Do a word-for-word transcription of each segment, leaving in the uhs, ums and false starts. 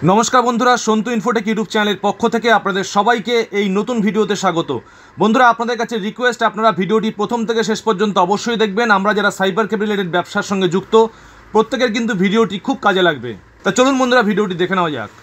नमस्कार बंधुरा सन्तु इनफोटेक यूट्यूब चैनल पक्ष थेके आपनादेर सबाइके एई नतून भिडियोते स्वागत। बंधुरा आपनादेर काछे रिक्वेस्ट आपनारा भिडियोटी प्रथम थेके शेष पर्यन्त अवश्यई देखबेन। आमरा जारा साइबर कैफे रिलेटेड व्यवसार संगे जुक्त प्रत्येकेर किन्तु भिडियोटी खूब काजे लागबे। ता चलुन बंधुरा भिडियोटी देखे नेওয়া যাক।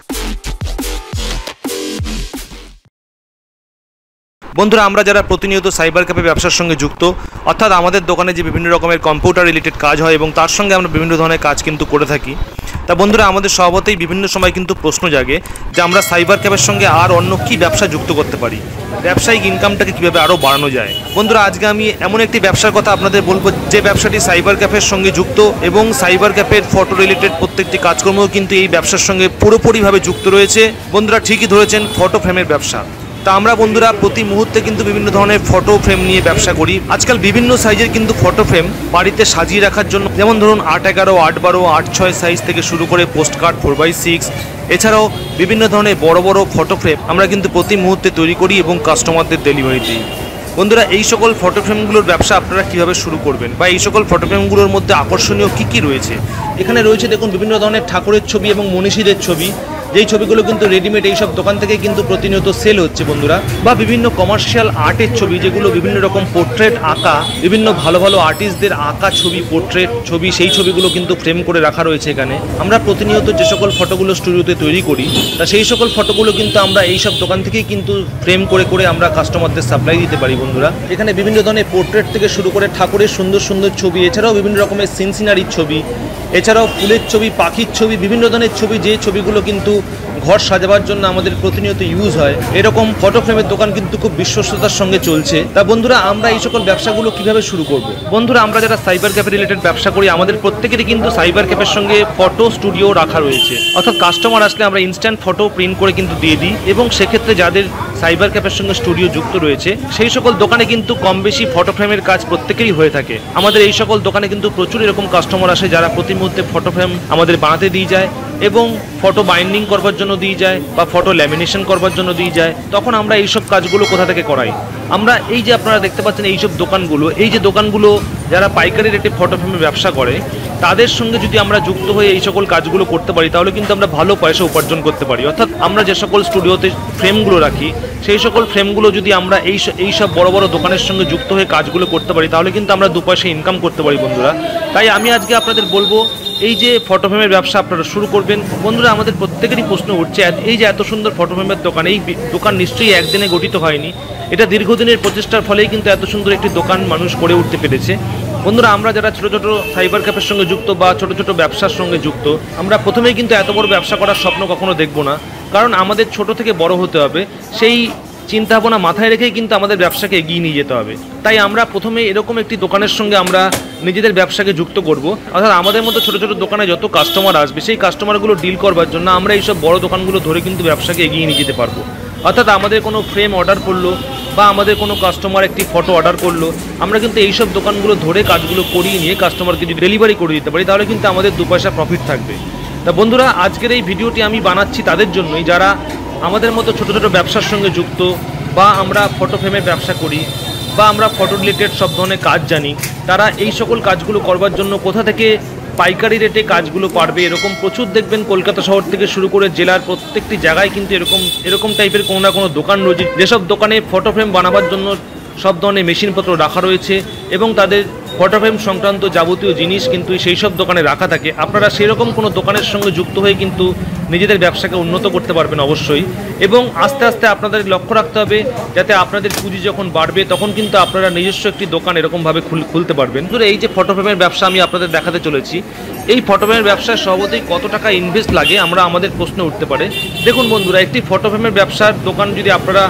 बंधुरा आमरा जारा प्रतिनियत साइबर कैफे व्यवसार संगे जुक्त अर्थात आमादेर दोकाने जे विभिन्न रकमेर कम्पिউটার रिलेटेड काज हय एबं तार संगे आमरा विभिन्न धरनेर काज किन्तु करे थाकि। ता बंधुरा आमादेर स्वभावतई विभिन्न समय किन्तु प्रश्न जागे जे आमरा साइबर कैफेर संगे आर अन्य कि व्यवसा जुक्त करते पारी, व्यवसायिक इनकामटाके किभाबे आरो बाड़ानो जाय। बंधुरा आजके आमि एमन एकटी व्यवसार कथा आपनादेर बोलबो जे व्यवसाटी साइबर कैफेर संगे जुक्त एबं साइबर कैफेर फटो रिलेटेड प्रत्येकटी काजकर्म किन्तु एई व्यवसार संगे पुरोपुरिभाबे जुक्त रयेछे। बंधुरा ठीकई धरेछेन, फटो फ्रेमेर व्यवसा। ता आमरा बंधुरा प्रति मुहूर्ते किन्तु विभिन्न धरनेर फटो फ्रेम निये व्यवसा करी। आजकल विभिन्न साइजेर किन्तु फटो फ्रेम बाड़ीते साजिये राखार जन्य जेमन धरुन आठ एगारो आठ बारो आठ छय साइज थेके शुरू करे पोस्टकार्ड फोर बाई सिक्स एछाड़ाओ विभिन्न धरनेर बड़ो बड़ो फटो फ्रेम आमरा किन्तु प्रति मुहूर्ते तैरि करी एबं कास्टमारदेर डेलिभारि दिई। बंधुरा এই সকল ফটো ফ্রেমগুলোর ব্যবসা আপনারা কিভাবে শুরু করবেন বা এই সকল ফটো ফ্রেমগুলোর মধ্যে আকর্ষণীয় কি কি রয়েছে এখানে রয়েছে দেখুন বিভিন্ন ধরনের ঠাকুরের ছবি এবং মনীষীদের ছবি, যেই ছবিগুলো কিন্তু রেডিমেড এই সব দোকান থেকে কিন্তু প্রতিনিয়ত সেল হচ্ছে বন্ধুরা, বা বিভিন্ন কমার্শিয়াল আর্টের ছবি যেগুলো বিভিন্ন রকম পোর্ট্রেট আঁকা, বিভিন্ন ভালো ভালো আর্টিস্টদের আঁকা ছবি, পোর্ট্রেট ছবি, সেই ছবিগুলো কিন্তু ফ্রেম করে রাখা রয়েছে এখানে। আমরা প্রতিনিয়ত যে সকল ফটোগুলো স্টুডিওতে তৈরি করি তা সেই সকল ফটোগুলো কিন্তু আমরা এই সব দোকান থেকেই কিন্তু ফ্রেম করে করে আমরা কাস্টমারদের সাপ্লাই দিতে পারি বন্ধুরা। এখানে বিভিন্ন ধরনের পোর্ট্রেট থেকে শুরু করে ঠাকুরের সুন্দর সুন্দর ছবি, এছাড়াও বিভিন্ন রকমের সিন সিনারির ছবি, এছাড়াও ফুলের ছবি, পাখির ছবি, বিভিন্ন ধরনের ছবি, যে ছবিগুলো কিন্তু ঘর সাজাবার জন্য আমাদের প্রতিনিয়ত ইউজ হয়। এরকম ফটো ফ্রেমের দোকান কিন্তু খুব বিশ্বস্ততার সঙ্গে চলছে। তা বন্ধুরা আমরা এই সকল ব্যবসাগুলো কিভাবে শুরু করব? বন্ধুরা আমরা যারা সাইবার ক্যাফে রিলেটেড ব্যবসা করি আমাদের প্রত্যেকেরই কিন্তু সাইবার ক্যাফের সঙ্গে ফটো স্টুডিও রাখা রয়েছে। অর্থাৎ কাস্টমার আসলে আমরা ইনস্ট্যান্ট ফটো প্রিন্ট করে কিন্তু দিয়ে দিই এবং সেক্ষেত্রে যাদের সাইবার ক্যাফের সঙ্গে স্টুডিও যুক্ত রয়েছে সেই সকল দোকানে কিন্তু কম বেশি ফটো ফ্রেমের কাজ প্রত্যেকেরই হয়ে থাকে। আমাদের এই সকল দোকানে কিন্তু প্রচুর এরকম কাস্টমার আসে যারা প্রতি মুহূর্তে ফটো ফ্রেম আমাদের বানাতে দিয়ে যায় এবং ফটো বাইন্ডিং করবার জন্য দিয়ে যায় বা ফটো ল্যামিনেশন করবার জন্য দিয়ে যায়। তখন আমরা এই সব কাজগুলো কোথা থেকে করাই? আমরা এই যে আপনারা দেখতে পাচ্ছেন এই সব দোকানগুলো, এই যে দোকানগুলো যারা পাইকারি রেটে ফটো ফ্রেমের ব্যবসা করে তাদের সঙ্গে যদি আমরা যুক্ত হয়ে এই সকল কাজগুলো করতে পারি তাহলে কিন্তু আমরা ভালো পয়সা উপার্জন করতে পারি। অর্থাৎ আমরা যে সকল স্টুডিওতে ফ্রেমগুলো রাখি সেই সকল ফ্রেমগুলো যদি আমরা এই এই সব বড় বড় দোকানের সঙ্গে যুক্ত হয়ে কাজগুলো করতে পারি তাহলে কিন্তু আমরা দু পয়সা ইনকাম করতে পারি বন্ধুরা। তাই আমি আজকে আপনাদের বলবো এই যে ফটো ফ্রেমের ব্যবসা আপনারা শুরু করবেন। বন্ধুরা আমাদের প্রত্যেকেরই প্রশ্ন উঠছে এই যে এত সুন্দর ফটো ফ্রেমের দোকান, এই দোকান নিশ্চয়ই একদিনে গঠিত হয়নি, এটা দীর্ঘদিনের প্রচেষ্টার ফলেই কিন্তু এত সুন্দর একটি দোকান মানুষ করে উঠতে পেরেছে। বন্ধুরা আমরা যারা ছোটো ছোটো সাইবার ক্যাফের সঙ্গে যুক্ত বা ছোটো ছোটো ব্যবসার সঙ্গে যুক্ত আমরা প্রথমেই কিন্তু এত বড় ব্যবসা করার স্বপ্ন কখনো দেখব না, কারণ আমাদের ছোট থেকে বড় হতে হবে সেই চিন্তা ভাবনা মাথায় রেখেই কিন্তু আমাদের ব্যবসাকে এগিয়ে নিয়ে যেতে হবে। তাই আমরা প্রথমে এরকম একটি দোকানের সঙ্গে আমরা নিজেদের ব্যবসাকে যুক্ত করব। অর্থাৎ আমাদের মতো ছোটো ছোটো দোকানে যত কাস্টমার আসবে সেই কাস্টমারগুলো ডিল করবার জন্য আমরা এইসব বড় দোকানগুলো ধরে কিন্তু ব্যবসাকে এগিয়ে নিয়ে যেতে পারবো। অর্থাৎ আমাদের কোনো ফ্রেম অর্ডার করলো বা আমাদের কোনো কাস্টমার একটি ফটো অর্ডার করলো, আমরা কিন্তু এইসব দোকানগুলো ধরে কাজগুলো করিয়ে নিয়ে কাস্টমারকে যদি ডেলিভারি করে দিতে পারি তাহলে কিন্তু আমাদের দু পয়সা প্রফিট থাকবে। তা বন্ধুরা আজকের এই ভিডিওটি আমি বানাচ্ছি তাদের জন্যই যারা আমাদের মতো ছোটো ছোটো ব্যবসার সঙ্গে যুক্ত বা আমরা ফটো ফ্রেমের ব্যবসা করি বা আমরা ফটো রিলেটেড সব ধরনের কাজ জানি, তারা এই সকল কাজগুলো করবার জন্য কোথা থেকে পাইকারি রেটে কাজগুলো পারবে। এরকম প্রচুর দেখবেন কলকাতা শহর থেকে শুরু করে জেলার প্রত্যেকটি জায়গায় কিন্তু এরকম এরকম টাইপের কোনো না কোনো দোকান রয়েছে যেসব দোকানে ফটো ফ্রেম বানাবার জন্য সব ধরনের মেশিনপত্র রাখা রয়েছে এবং তাদের ফটো ফ্রেম সংক্রান্ত যাবতীয় জিনিস কিন্তু সেই সব দোকানে রাখা থাকে। আপনারা সেরকম কোনো দোকানের সঙ্গে যুক্ত হয়ে কিন্তু নিজেদের ব্যবসাকে উন্নত করতে পারবেন অবশ্যই, এবং আস্তে আস্তে আপনাদের লক্ষ্য রাখতে হবে যাতে আপনাদের পুঁজি যখন বাড়বে তখন কিন্তু আপনারা নিজস্ব একটি দোকান এরকমভাবে খুলতে পারবেন। ধরে এই যে ফটো ফ্রেমের ব্যবসা আমি আপনাদের দেখাতে চলেছি, এই ফটো ফ্রেমের ব্যবসায় স্বভাবতই কত টাকা ইনভেস্ট লাগে আমরা আমাদের প্রশ্ন উঠতে পারে। দেখুন বন্ধুরা একটি ফটো ফ্রেমের ব্যবসার দোকান যদি আপনারা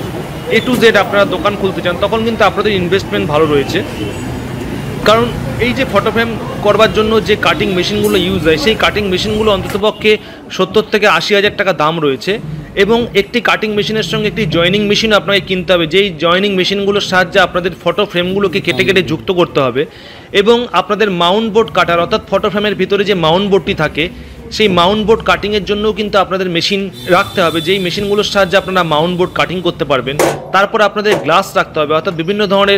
এ টু জেড আপনারা দোকান খুলতে চান তখন কিন্তু আপনাদের ইনভেস্টমেন্ট ভালো রয়েছে, কারণ এই যে ফটো ফ্রেম করবার জন্য যে কাটিং মেশিনগুলো ইউজ হয় সেই কাটিং মেশিনগুলো অন্ততপক্ষে সত্তর থেকে আশি হাজার টাকা দাম রয়েছে এবং একটি কাটিং মেশিনের সঙ্গে একটি জয়েনিং মেশিন আপনাকে কিনতে হবে, যেই জয়েনিং মেশিনগুলোর সাহায্যে আপনাদের ফটো ফ্রেমগুলোকে কেটে কেটে যুক্ত করতে হবে এবং আপনাদের মাউন্ট বোর্ড কাটার অর্থাৎ ফটো ফ্রেমের ভিতরে যে মাউন্ট বোর্ডটি থাকে সেই মাউন্ট বোর্ড কাটিংয়ের জন্যও কিন্তু আপনাদের মেশিন রাখতে হবে, যেই মেশিনগুলোর সাহায্যে আপনারা মাউন্ট বোর্ড কাটিং করতে পারবেন। তারপর আপনাদের গ্লাস রাখতে হবে, অর্থাৎ বিভিন্ন ধরনের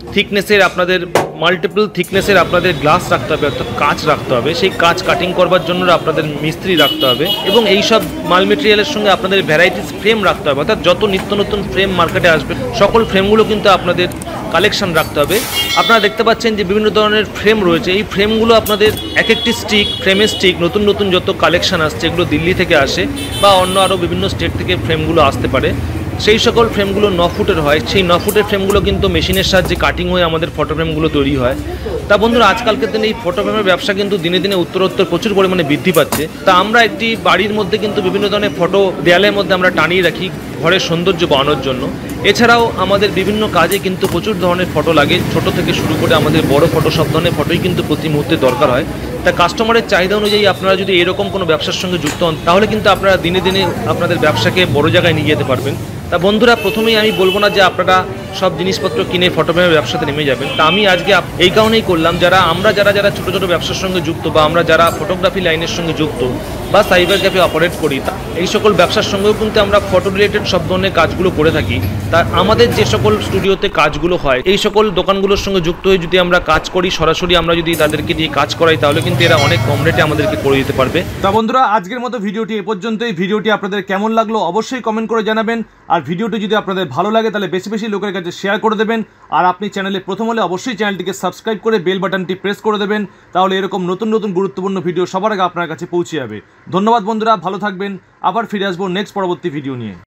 থিকনেসের আপনাদের মাল্টিপল থিকনেসের আপনাদের গ্লাস রাখতে হবে, অর্থাৎ কাঁচ রাখতে হবে। সেই কাঁচ কাটিং করবার জন্য আপনাদের মিস্ত্রি রাখতে হবে এবং এই সব মাল মেটেরিয়ালের সঙ্গে আপনাদের ভ্যারাইটিস ফ্রেম রাখতে হবে, অর্থাৎ যত নিত্য নতুন ফ্রেম মার্কেটে আসবে সকল ফ্রেমগুলো কিন্তু আপনাদের কালেকশন রাখতে হবে। আপনারা দেখতে পাচ্ছেন যে বিভিন্ন ধরনের ফ্রেম রয়েছে। এই ফ্রেমগুলো আপনাদের এক একটি স্টিক, ফ্রেমের স্টিক নতুন নতুন যত কালেকশন আসছে এগুলো দিল্লি থেকে আসে বা অন্য আরও বিভিন্ন স্টেট থেকে ফ্রেমগুলো আসতে পারে। সেই সকল ফ্রেমগুলো ন ফুটের হয়। সেই ন ফুটের ফ্রেমগুলো কিন্তু মেশিনের সাহায্যে কাটিং হয়ে আমাদের ফটো ফ্রেমগুলো তৈরি হয়। তা বন্ধুরা, আজকালকার দিনে এই ফটো ফ্রেমের ব্যবসা কিন্তু দিনে দিনে উত্তরোত্তর প্রচুর পরিমাণে বৃদ্ধি পাচ্ছে। তা আমরা একটি বাড়ির মধ্যে কিন্তু বিভিন্ন ধরনের ফটো দেয়ালের মধ্যে আমরা টানিয়ে রাখি ঘরের সৌন্দর্য বাড়ানোর জন্য। এছাড়াও আমাদের বিভিন্ন কাজে কিন্তু প্রচুর ধরনের ফটো লাগে, ছোট থেকে শুরু করে আমাদের বড় ফটো, সব ধরনের ফটোই কিন্তু প্রতি মুহূর্তে দরকার হয়। তা কাস্টমারের চাহিদা অনুযায়ী আপনারা যদি এরকম কোনো ব্যবসার সঙ্গে যুক্ত হন তাহলে কিন্তু আপনারা দিনে দিনে আপনাদের ব্যবসাকে বড় জায়গায় নিয়ে যেতে পারবেন। তা বন্ধুরা, প্রথমেই আমি বলবো না যে আপনারা সব জিনিসপত্র কিনে ফটোগ্রাফি ব্যবসাতে নেমে যাবেন। তা আমি আজকে এই কারণেই করলাম, যারা আমরা যারা যারা ছোটো ছোটো ব্যবসার সঙ্গে যুক্ত বা আমরা যারা ফটোগ্রাফি লাইনের সঙ্গে যুক্ত বা সাইবার ক্যাফে অপারেট করি, তা এই সকল ব্যবসার সঙ্গেও কিন্তু আমরা ফটো রিলেটেড সব ধরনের কাজগুলো করে থাকি। তা আমাদের যে সকল স্টুডিওতে কাজগুলো হয় এই সকল দোকানগুলোর সঙ্গে যুক্ত হয়ে যদি আমরা কাজ করি, সরাসরি আমরা যদি তাদেরকে দিয়ে কাজ করাই তাহলে কিন্তু এরা অনেক কম রেটে আমাদেরকে করে দিতে পারবে। তা বন্ধুরা, আজকের মতো ভিডিওটি এ পর্যন্তই। ভিডিওটি আপনাদের কেমন লাগলো অবশ্যই কমেন্ট করে জানাবেন। আর ভিডিওটি যদি আপনাদের ভালো লাগে তাহলে বেশি বেশি লোকের কাছে শেয়ার করে দেবেন। আর আপনি চ্যানেলে প্রথম হলে অবশ্যই চ্যানেলটিকে সাবস্ক্রাইব করে বেল বাটনটি প্রেস করে দেবেন, তাহলে এরকম নতুন নতুন গুরুত্বপূর্ণ ভিডিও সবার আগে আপনার কাছে পৌঁছে যাবে। ধন্যবাদ বন্ধুরা, ভালো থাকবেন। আবার ফিরে আসবো নেক্সট পরবর্তী ভিডিও নিয়ে।